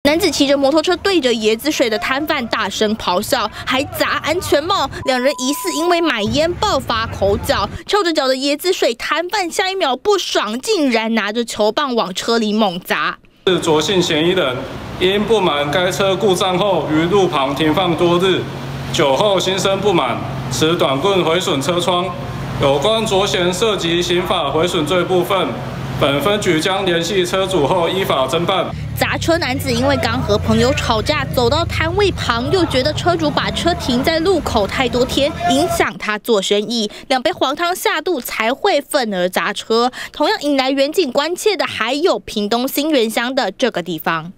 男子骑着摩托车对着椰子水的摊贩大声咆哮，还砸安全帽。两人疑似因为买烟爆发口角，翘着脚的椰子水摊贩下一秒不爽，竟然拿着球棒往车里猛砸。 是卓姓嫌疑人因不满该车故障后于路旁停放多日，酒后心生不满，持短棍毁损车窗。有关卓嫌涉及刑法毁损罪部分，本分局将联系车主后依法侦办。 砸车男子因为刚和朋友吵架，走到摊位旁，又觉得车主把车停在路口太多天，影响他做生意，两杯黄汤下肚才会愤而砸车。同样引来远景关切的还有屏东新园乡的这个地方。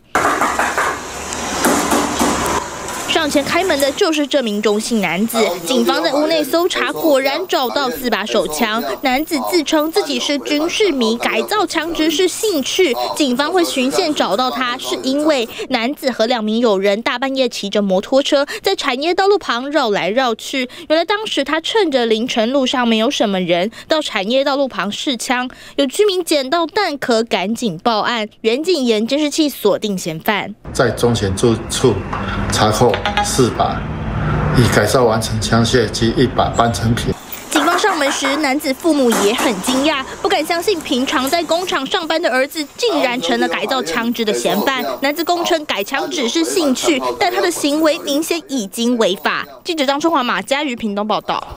上前开门的就是这名中姓男子，警方在屋内搜查，果然找到4把手枪。男子自称自己是军事迷，改造枪支是兴趣。警方会循线找到他，是因为男子和2名友人大半夜骑着摩托车在产业道路旁绕来绕去。原来当时他趁着凌晨路上没有什么人，到产业道路旁试枪，有居民捡到弹壳，赶紧报案。远警沿监视器锁定嫌犯， 在中前住处查扣4把已改造完成枪械及1把半成品。 警方上门时，男子父母也很惊讶，不敢相信平常在工厂上班的儿子竟然成了改造枪支的嫌犯。男子供称改枪只是兴趣，但他的行为明显已经违法。记者张春华、马嘉瑜屏东报道。